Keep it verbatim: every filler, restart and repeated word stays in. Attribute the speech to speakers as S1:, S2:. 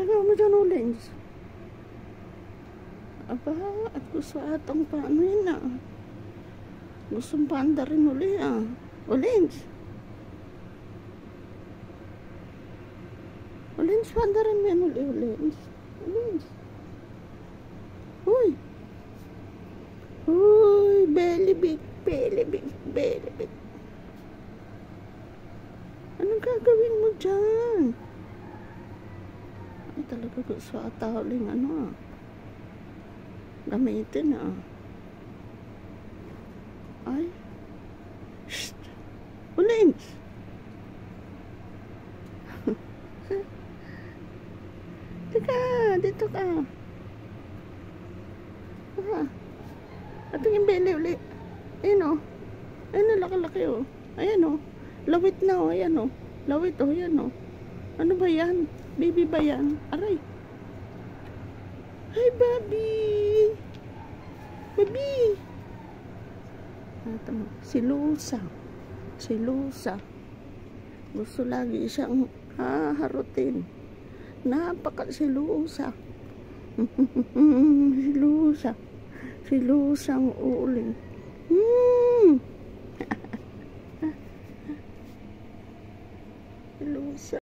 S1: Ginagawa mo dyan, Ulens? Aba, at gusto atang paano yun ah. Gustong paanda rin uli ah. Ulens? Ulens, paanda rin mo yan uli, Ulens. Ulens. Uy. Uy, belly big, belly big, belly big. Anong gagawin mo dyan? Ay, talaga gusto ata uling ano ah. Gamitin ah. Ay. Shhh. Ulens. Teka, dito ka. Ah. Ito yung belly ulit. Ayan o. Ayan o, laki-laki o. Ayan o. Lawit na o. Ayan o. Lawit o. Ayan o. Ano ba yan? Baby ba yan? Aray. Hi, Bobby. Bobby. Ito mo. Si Lusa. Si Lusa. Gusto lagi siyang haharutin. Napaka si Lusa. Si Lusa. Si Lusang uling. Hmm. Si Lusa.